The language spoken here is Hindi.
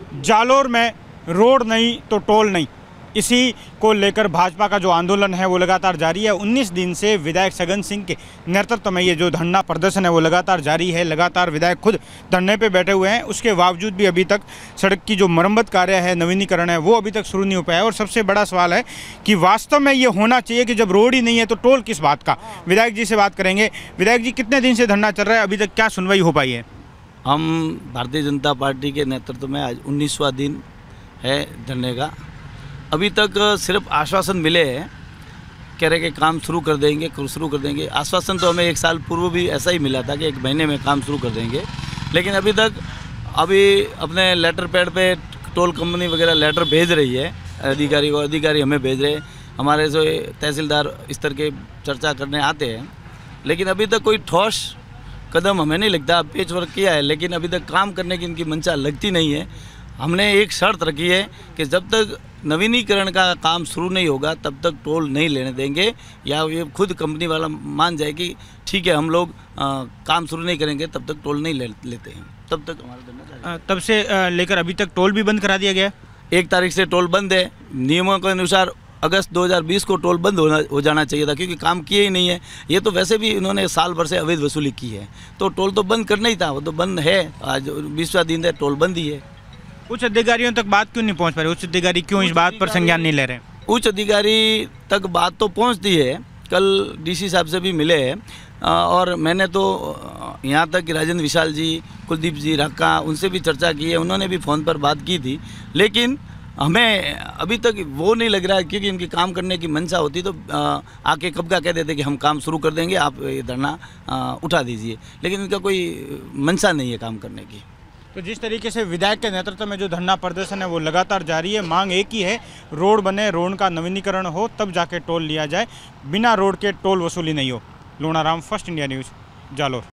जालोर में रोड नहीं तो टोल नहीं, इसी को लेकर भाजपा का जो आंदोलन है वो लगातार जारी है। 19 दिन से विधायक सगन सिंह के नेतृत्व में ये जो धरना प्रदर्शन है वो लगातार जारी है। लगातार विधायक खुद धरने पे बैठे हुए हैं। उसके बावजूद भी अभी तक सड़क की जो मरम्मत कार्य है, नवीनीकरण है, वो अभी तक शुरू नहीं हो पाया है। और सबसे बड़ा सवाल है कि वास्तव में ये होना चाहिए कि जब रोड ही नहीं है तो टोल किस बात का। विधायक जी से बात करेंगे। विधायक जी, कितने दिन से धरना चल रहा है, अभी तक क्या सुनवाई हो पाई है? हम भारतीय जनता पार्टी के नेतृत्व में आज 19वां दिन है धरने का। अभी तक सिर्फ आश्वासन मिले हैं, कह रहे कि काम शुरू कर देंगे। आश्वासन तो हमें 1 साल पूर्व भी ऐसा ही मिला था कि 1 महीने में काम शुरू कर देंगे, लेकिन अभी अपने लेटर पैड पे टोल कंपनी वगैरह लेटर भेज रही है अधिकारी को, अधिकारी हमें भेज रहे हैं। हमारे जो तहसीलदार स्तर के चर्चा करने आते हैं, लेकिन अभी तक कोई ठोस कदम हमें नहीं लगता। पेच वर्क किया है, लेकिन अभी तक काम करने की इनकी मंशा लगती नहीं है। हमने एक शर्त रखी है कि जब तक नवीनीकरण का काम शुरू नहीं होगा तब तक टोल नहीं लेने देंगे, या ये खुद कंपनी वाला मान जाए कि ठीक है हम लोग काम शुरू नहीं करेंगे तब तक टोल नहीं लेते हैं, तब तक हमारा धरना जारी। तब से लेकर अभी तक टोल भी बंद करा दिया गया। 1 तारीख से टोल बंद है। नियमों के अनुसार अगस्त 2020 को टोल बंद हो जाना चाहिए था, क्योंकि काम किए ही नहीं है। ये तो वैसे भी इन्होंने साल भर से अवैध वसूली की है, तो टोल तो बंद करना ही था, वो तो बंद है। आज 20वां दिन है, टोल बंद ही है। उच्च अधिकारियों तक बात क्यों नहीं पहुंच पा रही? उच्च अधिकारी क्यों इस बात पर संज्ञान नहीं ले रहे? उच्च अधिकारी तक बात तो पहुंचती है। कल डीसी साहब से भी मिले हैं, और मैंने तो यहाँ तक कि राजेंद्र विशाल जी, कुलदीप जी राका, उनसे भी चर्चा की है। उन्होंने भी फ़ोन पर बात की थी, लेकिन हमें अभी तक वो नहीं लग रहा है, क्योंकि इनकी काम करने की मंशा होती तो आके कब का कह देते कि हम काम शुरू कर देंगे, आप ये धरना उठा दीजिए, लेकिन इनका कोई मंशा नहीं है काम करने की। तो जिस तरीके से विधायक के नेतृत्व में जो धरना प्रदर्शन है वो लगातार जारी है। मांग एक ही है, रोड बने, रोड का नवीनीकरण हो, तब जाके टोल लिया जाए। बिना रोड के टोल वसूली नहीं हो। Lonaram, First India News, Jalore.